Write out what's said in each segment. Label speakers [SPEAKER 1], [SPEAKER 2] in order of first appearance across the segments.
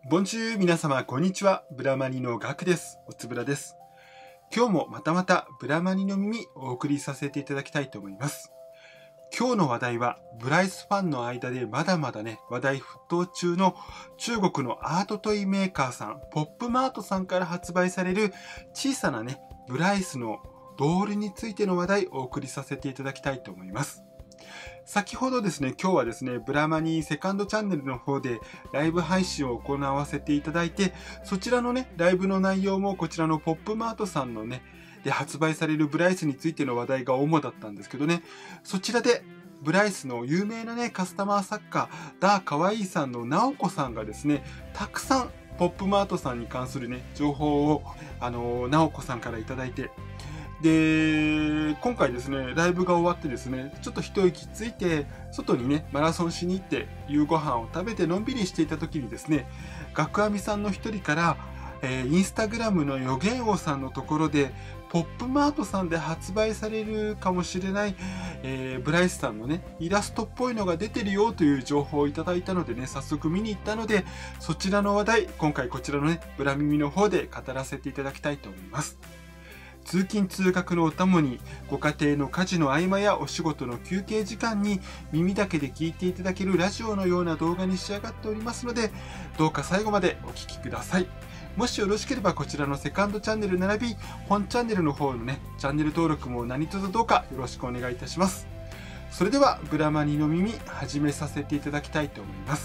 [SPEAKER 1] ボンジュール皆様こんにちは。ブラマニのガクです。おつぶらです。今日もまたブラマニの耳お送りさせていただきたいと思います。今日の話題はブライスファンの間でまだまだね話題沸騰中の中国のアートトイメーカーさんポップマートさんから発売される小さなねブライスのドールについての話題をお送りさせていただきたいと思います。先ほどですね、今日はですね、ブラマニセカンドチャンネルの方でライブ配信を行わせていただいて、そちらのね、ライブの内容もこちらのポップマートさんのね、で発売されるブライスについての話題が主だったんですけどね、そちらでブライスの有名なね、カスタマー作家、ダーカワイーさんのナオコさんがですね、たくさんポップマートさんに関するね、情報を、ナオコさんからいただいて、で、今回ですね、ライブが終わってですね、ちょっと一息ついて、外にね、マラソンしに行って、夕ご飯を食べてのんびりしていた時にですね、ガクアミさんの一人から、インスタグラムの予言王さんのところで、ポップマートさんで発売されるかもしれない、ブライスさんのね、イラストっぽいのが出てるよという情報をいただいたのでね、早速見に行ったので、そちらの話題、今回こちらのね、ブラ耳の方で語らせていただきたいと思います。通勤通学のお供に、ご家庭の家事の合間やお仕事の休憩時間に耳だけで聞いていただけるラジオのような動画に仕上がっておりますので、どうか最後までお聞きください。もしよろしければこちらのセカンドチャンネル並び本チャンネルの方のね、チャンネル登録も何卒どうかよろしくお願いいたします。それではブラマニの耳始めさせていただきたいと思います。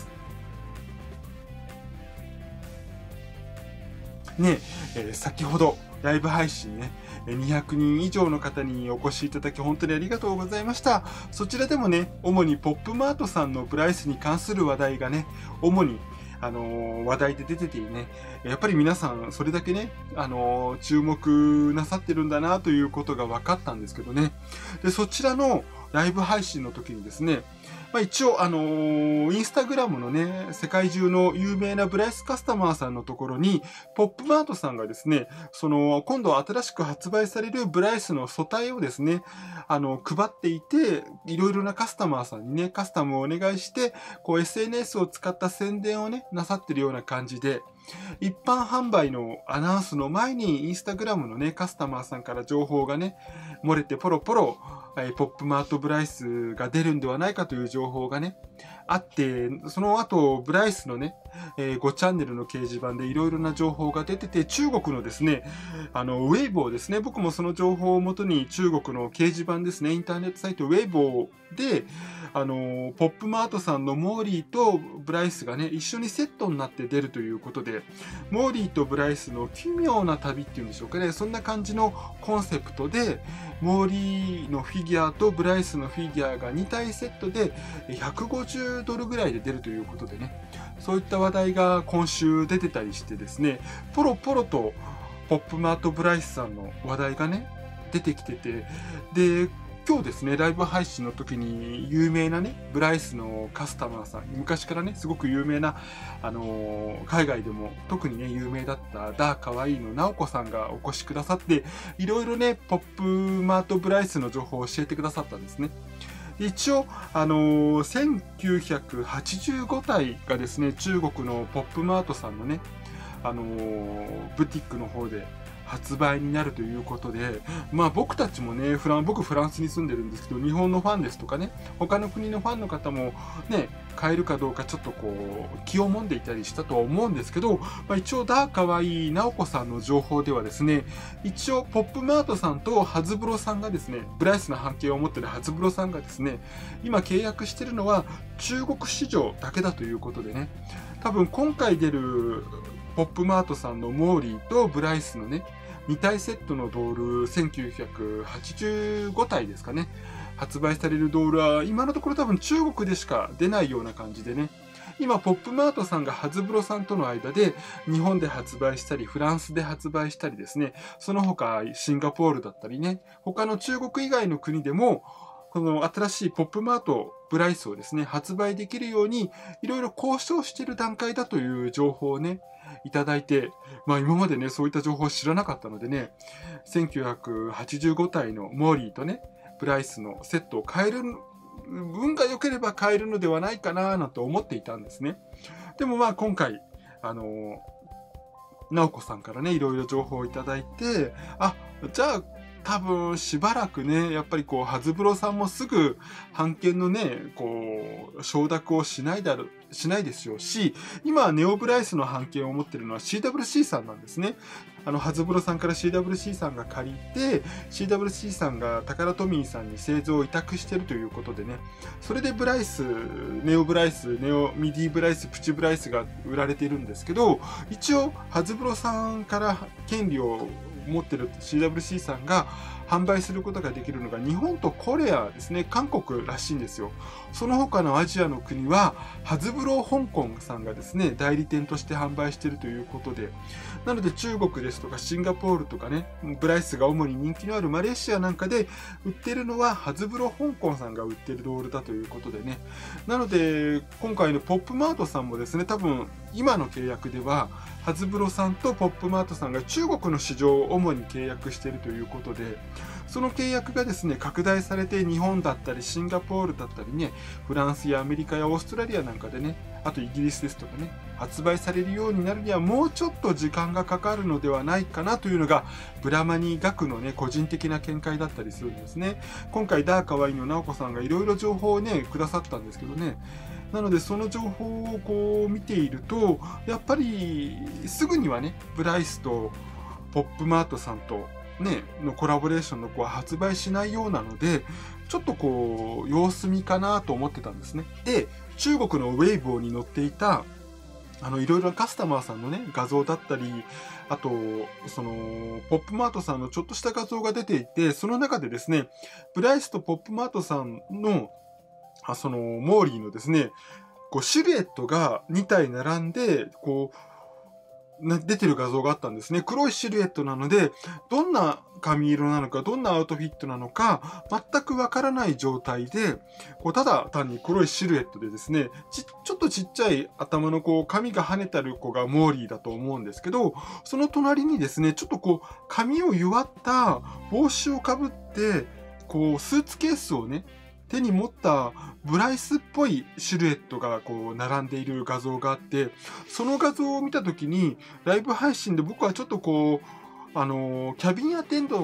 [SPEAKER 1] ね先ほどライブ配信ね、200人以上の方にお越しいただき本当にありがとうございました。そちらでもね、主にポップマートさんのブライスに関する話題がね、主に話題で出ててね、やっぱり皆さんそれだけね、注目なさってるんだなということが分かったんですけどね。で、そちらのライブ配信の時にですね、一応、インスタグラムのね、世界中の有名なブライスカスタマーさんのところに、ポップマートさんがですね、今度新しく発売されるブライスの素体をですね、配っていて、いろいろなカスタマーさんにね、カスタムをお願いして、SNS を使った宣伝をね、なさってるような感じで、一般販売のアナウンスの前にインスタグラムのね、カスタマーさんから情報がね、漏れてポロポロ、ポップマートブライスが出るんではないかという情報がね、あって、その後、ブライスのね、5チャンネルの掲示板でいろいろな情報が出てて、中国のですね、ウェイボーですね、僕もその情報をもとに中国の掲示板ですね、インターネットサイトウェイボーで、ポップマートさんのモーリーとブライスがね、一緒にセットになって出るということで、モーリーとブライスの奇妙な旅っていうんでしょうかね、そんな感じのコンセプトで、モーリーのフィギュアとブライスのフィギュアが2体セットで$150ぐらいで出るということでね、そういった話題が今週出てたりしてですね、ポロポロとポップマートブライスさんの話題がね、出てきてて、で、今日ですね、ライブ配信の時に有名なね、ブライスのカスタマーさん、昔からね、すごく有名な、海外でも特にね、有名だったダーカワイイのナオコさんがお越しくださって、いろいろね、ポップマートブライスの情報を教えてくださったんですね。で一応、1985体がですね、中国のポップマートさんのね、ブティックの方で発売になるということで、僕たちもね、僕フランスに住んでるんですけど、日本のファンですとかね、他の国のファンの方もね、買えるかどうかちょっと気をもんでいたりしたとは思うんですけど、一応ダーカワイイナオコさんの情報ではですね、一応ポップマートさんとハズブロさんがですね、ブライスの半径を持っているハズブロさんがですね、今契約してるのは中国市場だけだということでね、多分今回出るポップマートさんのモーリーとブライスのね、2体セットのドール1985体ですかね。発売されるドールは今のところ多分中国でしか出ないような感じでね。今、ポップマートさんがハズブロさんとの間で日本で発売したり、フランスで発売したりですね。その他、シンガポールだったりね。他の中国以外の国でも、この新しいポップマートブライスをですね、発売できるようにいろいろ交渉している段階だという情報をね、いただいて、今までね、そういった情報を知らなかったのでね、1985体のモーリーとね、ブライスのセットを変える運が良ければ買えるのではないかなと思っていたんですね。でも今回直子さんからね、いろいろ情報をいただいて、じゃあ、多分しばらくね、やっぱりハズブロさんもすぐ版権のね、承諾をしないですよし、今、ネオブライスの版権を持ってるのは CWC さんなんですね。ハズブロさんから CWC さんが借りて、CWC さんがタカラトミーさんに製造を委託してるということでね、それでブライス、ネオブライス、ネオミディブライス、プチブライスが売られているんですけど、一応、ハズブロさんから権利を持ってる CWC さんが販売することができるのが日本とコレアですね、韓国らしいんですよ。その他のアジアの国はハズブロ香港さんがですね、代理店として販売しているということで、なので中国ですとかシンガポールとかね、ブライスが主に人気のあるマレーシアなんかで売っているのはハズブロ香港さんが売っているドールだということでね。なので今回のポップマートさんもですね、多分今の契約ではハズブロさんとポップマートさんが中国の市場を主に契約しているということで、その契約がですね、拡大されて日本だったりシンガポールだったりね、フランスやアメリカやオーストラリアなんかでね、あとイギリスですとかね、発売されるようになるにはもうちょっと時間がかかるのではないかなというのが、ブラマニ学のね、個人的な見解だったりするんですね。今回ダーカワイの直子さんがいろいろ情報をね、くださったんですけどね、なのでその情報を見ていると、やっぱりすぐにはね、ブライスとポップマートさんとね、のコラボレーションの発売しないようなので、ちょっと様子見かなと思ってたんですね。で、中国のウェイボーに載っていた、いろいろなカスタマーさんのね、画像だったり、あと、ポップマートさんのちょっとした画像が出ていて、その中でですね、ブライスとポップマートさんの、モーリーのですね、シルエットが2体並んで、出てる画像があったんですね。黒いシルエットなので、どんな髪色なのか、どんなアウトフィットなのか、全くわからない状態で、ただ単に黒いシルエットでですね、ちょっとちっちゃい頭の髪が跳ねたる子がモーリーだと思うんですけど、その隣にですね、ちょっと髪を弱った帽子をかぶって、スーツケースをね、手に持ったブライスっぽいシルエットが並んでいる画像があって、その画像を見たときに、ライブ配信で僕はちょっとキャビンアテンダ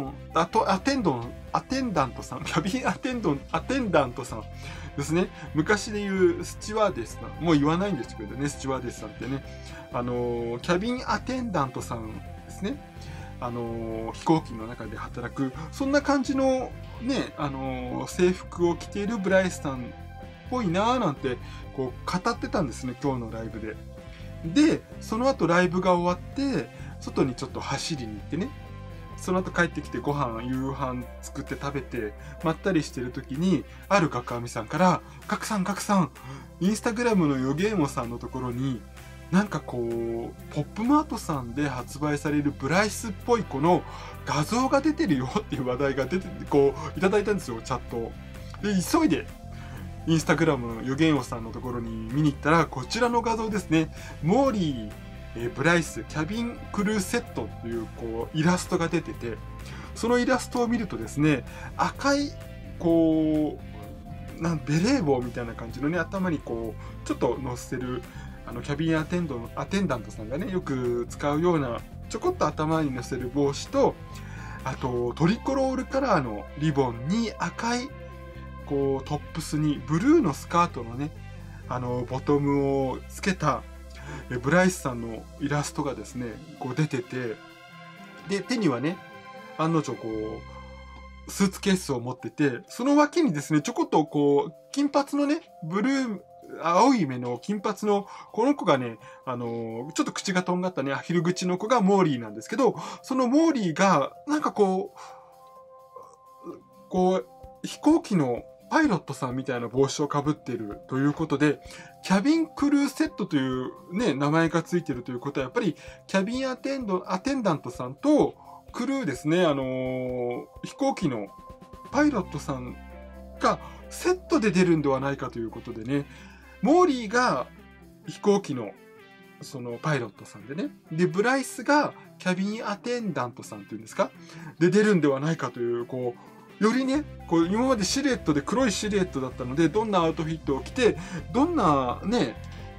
[SPEAKER 1] ントさん、キャビンアテンダントさんですね。昔で言うスチュワーデスさん。もう言わないんですけどね、スチュワーデスさんってね。キャビンアテンダントさんですね。飛行機の中で働く、そんな感じのね、制服を着ているブライスさんっぽいなーなんて、語ってたんですね、今日のライブで。で、その後ライブが終わって、外にちょっと走りに行ってね、その後帰ってきて夕飯作って食べて、まったりしてる時に、ある角上さんから、角さん、インスタグラムの予言王さんのところに、なんかポップマートさんで発売されるブライスっぽい子の画像が出てるよっていう話題が出て、いただいたんですよ、チャット。で、急いで、インスタグラムの予言王さんのところに見に行ったら、こちらの画像ですね。モーリー、ブライス、キャビンクルーセットという、イラストが出てて、そのイラストを見るとですね、赤い、ベレー帽みたいな感じのね、頭にちょっと乗せる、キャビンアテンダントさんがね、よく使うような、ちょこっと頭に乗せる帽子と、あと、トリコロールカラーのリボンに赤い、トップスにブルーのスカートのね、ボトムをつけた、ブライスさんのイラストがですね、出てて、で、手にはね、案の定スーツケースを持ってて、その脇にですね、ちょこっと金髪のね、青い目の金髪の、この子がね、ちょっと口がとんがったね、アヒル口の子がモーリーなんですけど、そのモーリーが、なんか飛行機のパイロットさんみたいな帽子をかぶっているということで、キャビンクルーセットというね、名前がついているということは、やっぱり、キャビンアテンダントさんと、クルーですね、飛行機のパイロットさんがセットで出るんではないかということでね、モーリーが飛行機のそのパイロットさんでね、で、ブライスがキャビンアテンダントさんっていうんですかで出るんではないかという、よりね、今までシルエットで黒いシルエットだったので、どんなアウトフィットを着て、どんなね、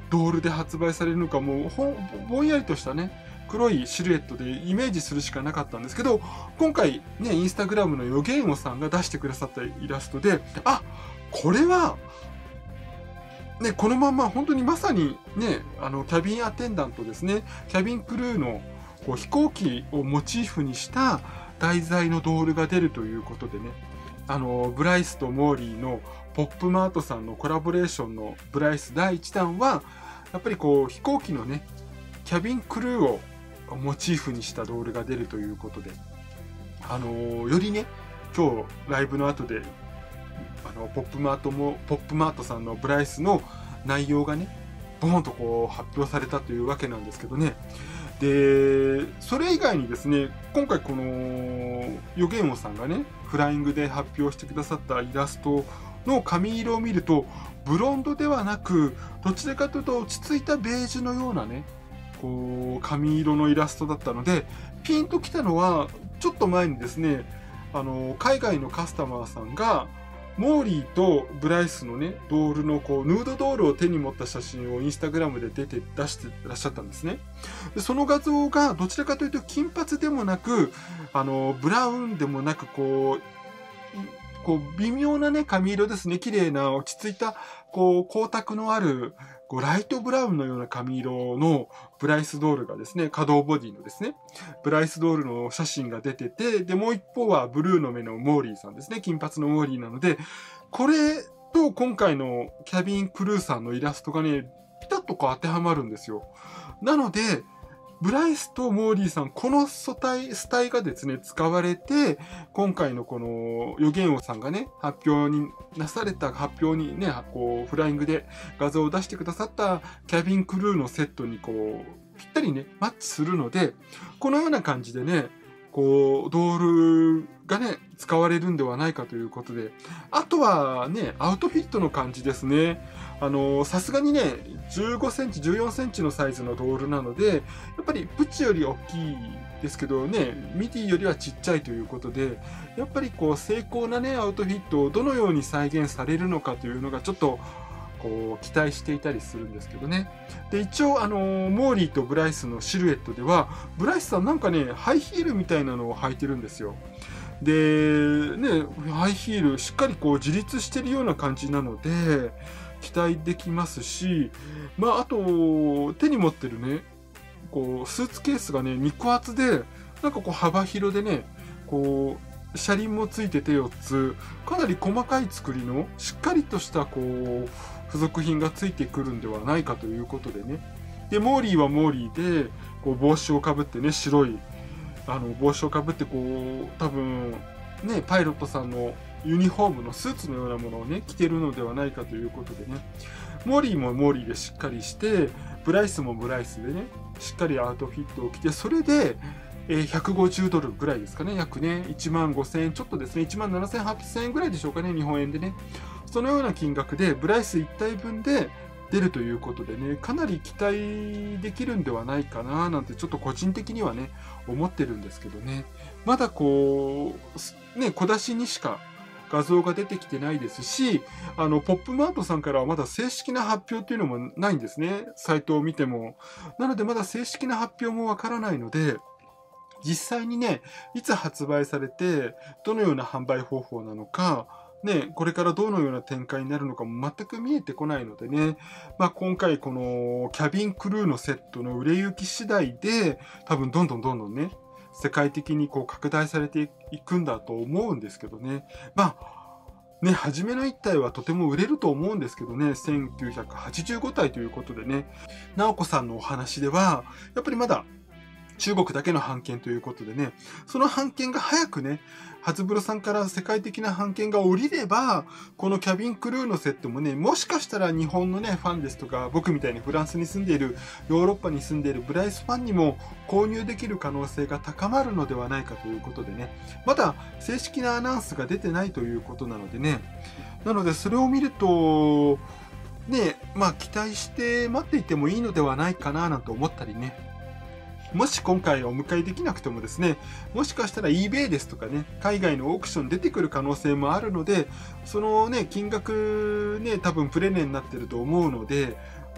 [SPEAKER 1] ドールで発売されるのか、もうぼんやりとしたね、黒いシルエットでイメージするしかなかったんですけど、今回ね、インスタグラムのヨゲンオさんが出してくださったイラストで、あ、これは、ね、このまま本当にまさにね、キャビンアテンダントですね、キャビンクルーのこう飛行機をモチーフにした題材のドールが出るということでね、ブライスとモーリーのポップマートさんのコラボレーションのブライス第1弾は、やっぱりこう飛行機のね、キャビンクルーをモチーフにしたドールが出るということで、よりね、今日ライブの後で、ポップマートさんのブライスの内容がね、ボーンとこう発表されたというわけなんですけどね。で、それ以外にですね、今回このヨゲンオさんがね、フライングで発表してくださったイラストの髪色を見ると、ブロンドではなく、どちらかというと落ち着いたベージュのようなね、こう髪色のイラストだったので、ピンときたのは、ちょっと前にですね、海外のカスタマーさんが、モーリーとブライスのね、ドールのこう、ヌードドールを手に持った写真をインスタグラムで出してらっしゃったんですね。でその画像がどちらかというと金髪でもなく、ブラウンでもなく、こう、微妙なね、髪色ですね。綺麗な落ち着いた、こう、光沢のある、こうライトブラウンのような髪色のブライスドールがですね、可動ボディのですね、ブライスドールの写真が出てて、で、もう一方はブルーの目のモーリーさんですね、金髪のモーリーなので、これと今回のキャビンクルーさんのイラストがね、ピタッとこう当てはまるんですよ。なので、ブライスとモーリーさん、このスタイがですね、使われて、今回のこのヨゲンオさんがね、発表にね、こう、フライングで画像を出してくださったキャビンクルーのセットにこう、ぴったりね、マッチするので、このような感じでね、こう、ドールがね、使われるんではないかということで、あとはね、アウトフィットの感じですね。さすがにね、15センチ、14センチのサイズのドールなので、やっぱりプチより大きいですけどね、ミディよりはちっちゃいということで、やっぱりこう、精巧なね、アウトフィットをどのように再現されるのかというのがちょっと、こう期待していたりするんですけどね。で、一応モーリーとブライスのシルエットでは、ブライスさんなんかね、ハイヒールみたいなのを履いてるんですよ。で、ね、ハイヒールしっかりこう自立してるような感じなので、期待できますし、まあ、あと、手に持ってるね、こう、スーツケースがね、肉厚で、なんかこう幅広でね、こう、車輪もついてて4つ、かなり細かい作りの、しっかりとしたこう、付属品がついてくるんではないかということでね。で、モーリーはモーリーで、こう帽子をかぶってね、白い、帽子をかぶって、こう、多分、ね、パイロットさんのユニフォームのスーツのようなものをね、着てるのではないかということでね。モーリーもモーリーでしっかりして、ブライスもブライスでね、しっかりアウトフィットを着て、それで、150ドルぐらいですかね。約ね、1万5000円ちょっとですね、1万7800円ぐらいでしょうかね、日本円でね。そのような金額で、ブライス1体分で出るということでね、かなり期待できるんではないかな、なんてちょっと個人的にはね、思ってるんですけどね。まだこう、ね、小出しにしか画像が出てきてないですし、ポップマートさんからはまだ正式な発表っていうのもないんですね。サイトを見ても。なのでまだ正式な発表もわからないので、実際にね、いつ発売されて、どのような販売方法なのか、ね、これからどのような展開になるのかも全く見えてこないのでね、まあ今回このキャビンクルーのセットの売れ行き次第で、多分どんどんね、世界的にこう拡大されていくんだと思うんですけどね。まあ、ね、初めの1体はとても売れると思うんですけどね、1985体ということでね、直子さんのお話では、やっぱりまだ中国だけの版権ということでね、その版権が早くね、ハズブロさんから世界的な版権が降りれば、このキャビンクルーのセットもね、もしかしたら日本のね、ファンですとか、僕みたいにフランスに住んでいる、ヨーロッパに住んでいるブライスファンにも購入できる可能性が高まるのではないかということでね、まだ正式なアナウンスが出てないということなのでね、なのでそれを見ると、ね、まあ期待して待っていてもいいのではないかななんて思ったりね、もし今回お迎えできなくてもですね、もしかしたら eBay ですとかね、海外のオークション出てくる可能性もあるので、そのね、金額ね、多分プレネになってると思うので、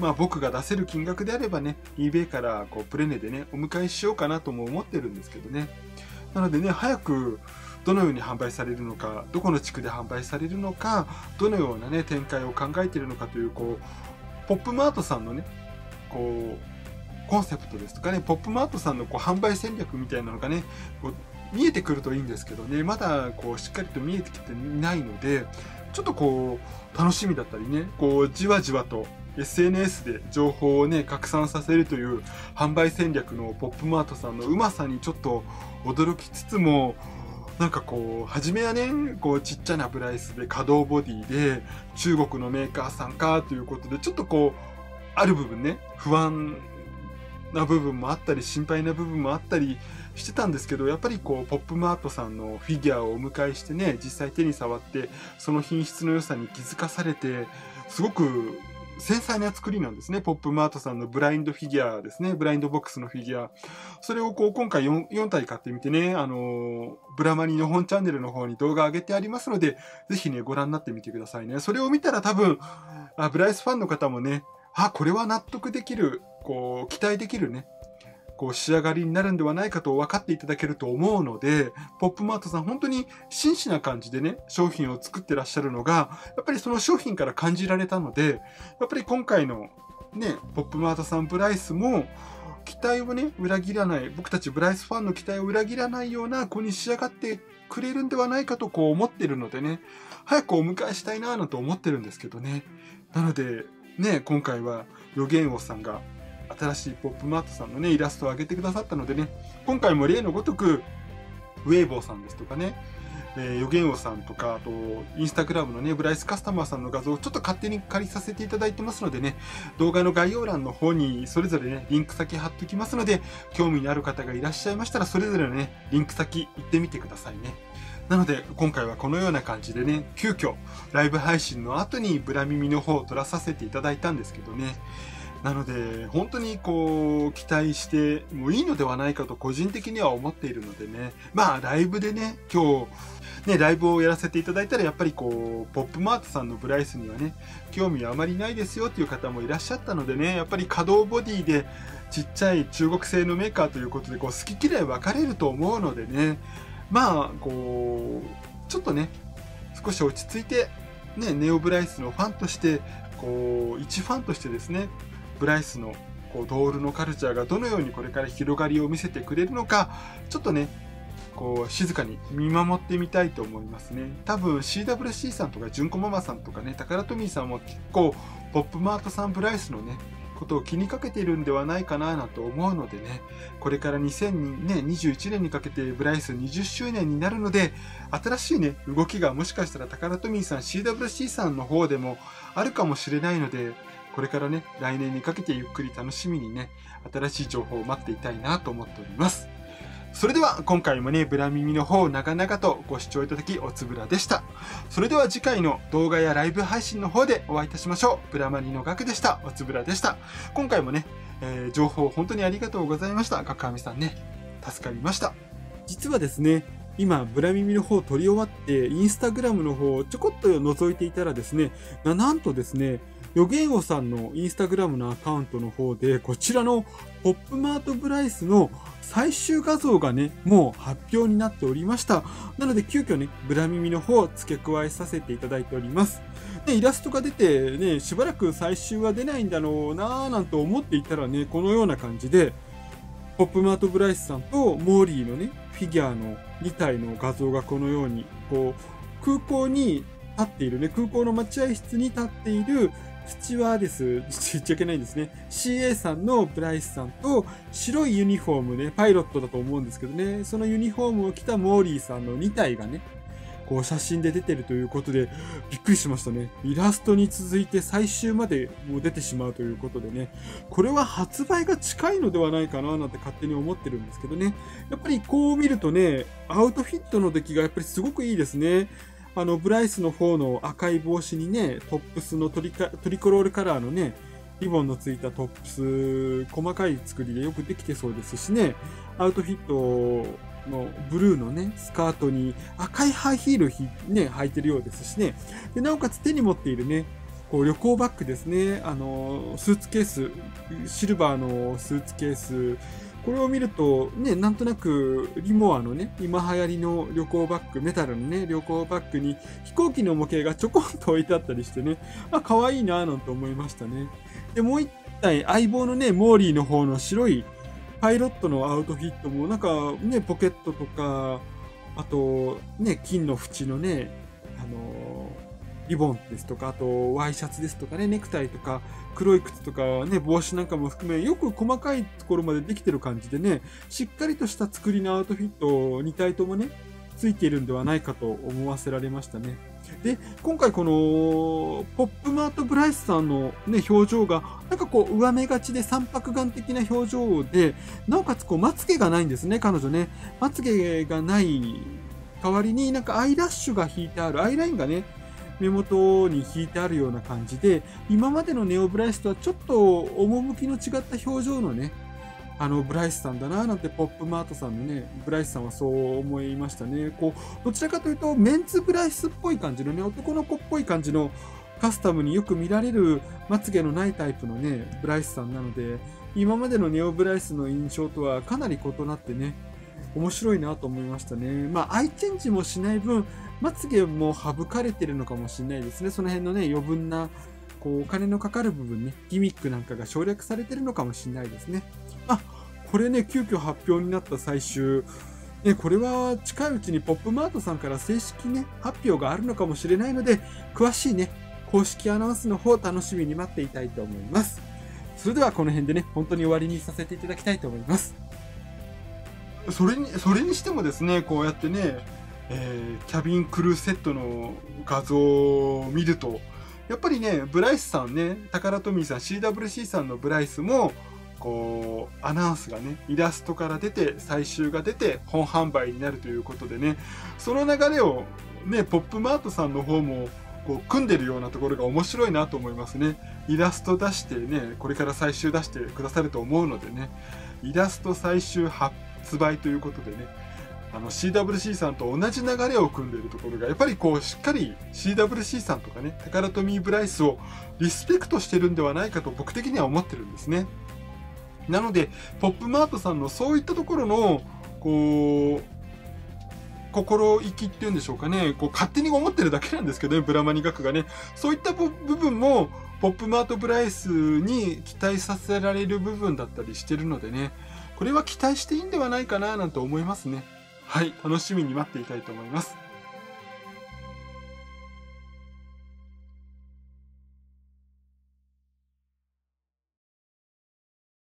[SPEAKER 1] まあ僕が出せる金額であればね、eBay からこうプレネでね、お迎えしようかなとも思ってるんですけどね。なのでね、早くどのように販売されるのか、どこの地区で販売されるのか、どのようなね、展開を考えているのかという、こう、ポップマートさんのね、こう、コンセプトですとかね、ポップマートさんのこう販売戦略みたいなのがね、こう見えてくるといいんですけどね、まだこうしっかりと見えてきていないので、ちょっとこう、楽しみだったりね、こう、じわじわと SNS で情報をね、拡散させるという販売戦略のポップマートさんのうまさにちょっと驚きつつも、なんかこう、初めはね、こう、ちっちゃなブライスで可動ボディで、中国のメーカーさんかということで、ちょっとこう、ある部分ね、不安な部分もあったり、心配な部分もあったりしてたんですけど、やっぱりこう、ポップマートさんのフィギュアをお迎えしてね、実際手に触って、その品質の良さに気づかされて、すごく繊細な作りなんですね。ポップマートさんのブラインドフィギュアですね。ブラインドボックスのフィギュア。それをこう今回 4体買ってみてね、ブラマニの本チャンネルの方に動画上げてありますので、ぜひね、ご覧になってみてくださいね。それを見たら多分、ブライスファンの方もね、これは納得できる、こう、期待できるね、こう仕上がりになるんではないかと分かっていただけると思うので、ポップマートさん本当に真摯な感じでね、商品を作ってらっしゃるのが、やっぱりその商品から感じられたので、やっぱり今回のね、ポップマートさんブライスも、期待をね、裏切らない、僕たちブライスファンの期待を裏切らないような子に仕上がってくれるんではないかとこう思ってるのでね、早くお迎えしたいなぁなんて思ってるんですけどね。なので、ね、今回は予言王さんが新しいポップマートさんのね、イラストを上げてくださったのでね、今回も例のごとく、ウェイボーさんですとかね、予言王さんとか、あと、インスタグラムのね、ブライスカスタマーさんの画像をちょっと勝手に借りさせていただいてますのでね、動画の概要欄の方にそれぞれね、リンク先貼っておきますので、興味のある方がいらっしゃいましたら、それぞれのね、リンク先行ってみてくださいね。なので、今回はこのような感じでね、急遽、ライブ配信の後にブラ耳の方を撮らさせていただいたんですけどね、なので、本当にこう、期待してもいいのではないかと個人的には思っているのでね。まあ、ライブでね、今日、ね、ライブをやらせていただいたら、やっぱりこう、ポップマートさんのブライスにはね、興味はあまりないですよっていう方もいらっしゃったのでね、やっぱり可動ボディでちっちゃい中国製のメーカーということで、こう、好き嫌い分かれると思うのでね、まあ、こう、ちょっとね、少し落ち着いて、ね、ネオブライスのファンとして、こう、一ファンとしてですね、ブライスのこうドールのカルチャーがどのようにこれから広がりを見せてくれるのか、ちょっとね、こう静かに見守ってみたいと思いますね。多分 CWC さんとか純子ママさんとかね、タカラトミーさんも結構ポップマートさんブライスのね、ことを気にかけているんではないかなと思うのでね、これから2021年にかけてブライス20周年になるので、新しいね、動きがもしかしたらタカラトミーさん、CWC さんの方でもあるかもしれないので、これからね、来年にかけてゆっくり楽しみにね、新しい情報を待っていたいなと思っております。それでは今回もね、ブラ耳の方長々とご視聴いただきおつぶらでした。それでは次回の動画やライブ配信の方でお会いいたしましょう。ブラマニのガクでした。おつぶらでした。今回もね、情報本当にありがとうございました。ガクアミさんね、助かりました。実はですね、今、ブラ耳の方を撮り終わって、インスタグラムの方をちょこっと覗いていたらですね、なんとですね、予言王さんのインスタグラムのアカウントの方で、こちらのポップマートブライスの最終画像がね、もう発表になっておりました。なので急遽ね、ブラ耳の方を付け加えさせていただいております。で、イラストが出てね、しばらく最終は出ないんだろうなぁなんて思っていたらね、このような感じで、ポップマートブライスさんとモーリーのね、フィギュアの2体の画像がこのように、こう、空港に立っているね、空港の待合室に立っているスチュワーデス、言っちゃいけないんですね。CA さんのブライスさんと、白いユニフォームね、パイロットだと思うんですけどね、そのユニフォームを着たモーリーさんの2体がね、こう写真で出てるということで、びっくりしましたね。イラストに続いて最終までもう出てしまうということでね、これは発売が近いのではないかななんて勝手に思ってるんですけどね。やっぱりこう見るとね、アウトフィットの出来がやっぱりすごくいいですね。ブライスの方の赤い帽子にね、トップスのトリコロールカラーのね、リボンのついたトップス、細かい作りでよくできてそうですしね、アウトフィットのブルーのね、スカートに赤いハイヒールね、履いてるようですしね。で、なおかつ手に持っているね、 こう旅行バッグですね。スーツケース、シルバーのスーツケース、これを見ると、ね、なんとなく、リモアのね、今流行りの旅行バッグ、メタルのね、旅行バッグに飛行機の模型がちょこんと置いてあったりしてね、あ、可愛いなぁなんて思いましたね。で、もう一体、相棒のね、モーリーの方の白いパイロットのアウトフィットも、なんかね、ポケットとか、あと、ね、金の縁のね、リボンですとか、あと、ワイシャツですとかね、ネクタイとか、黒い靴とかね、帽子なんかも含め、よく細かいところまでできてる感じでね、しっかりとした作りのアウトフィット2体ともね、ついているんではないかと思わせられましたね。で、今回この、ポップマート・ブライスさんのね、表情が、なんかこう、上目がちで三白眼的な表情で、なおかつこう、まつげがないんですね、彼女ね。まつげがない代わりに、なんかアイラッシュが引いてある、アイラインがね、目元に引いてあるような感じで、今までのネオブライスとはちょっと趣の違った表情のね、ブライスさんだな、なんてポップマートさんのね、ブライスさんはそう思いましたね。こう、どちらかというと、メンズブライスっぽい感じのね、男の子っぽい感じのカスタムによく見られるまつげのないタイプのね、ブライスさんなので、今までのネオブライスの印象とはかなり異なってね、面白いなと思いましたね。まあ、アイチェンジもしない分、まつげも省かれてるのかもしれないですね。その辺のね、余分な、こう、お金のかかる部分ね、ギミックなんかが省略されてるのかもしれないですね。あ、これね、急遽発表になった最終。ね、これは近いうちにポップマートさんから正式ね、発表があるのかもしれないので、詳しいね、公式アナウンスの方を楽しみに待っていたいと思います。それではこの辺でね、本当に終わりにさせていただきたいと思います。それにしてもですね、こうやってね、キャビンクルーセットの画像を見ると、やっぱりね、ブライスさんね、タカラトミーさん、CWC さんのブライスも、こう、アナウンスがね、イラストから出て、最終が出て、本販売になるということでね、その流れをね、ポップマートさんの方も、こう、組んでるようなところが面白いなと思いますね。イラスト出してね、これから最終出してくださると思うのでね、イラスト最終発売ということでね、CWC さんと同じ流れを組んでいるところが、やっぱりこう、しっかり CWC さんとかね、タカラトミー・ブライスをリスペクトしてるんではないかと僕的には思ってるんですね。なので、ポップマートさんのそういったところの、こう、心意気っていうんでしょうかね、こう勝手に思ってるだけなんですけどね、ブラマニ学がね、そういった部分も、ポップマート・ブライスに期待させられる部分だったりしてるのでね、これは期待していいんではないかななんて思いますね。はい、楽しみに待っていたいと思います。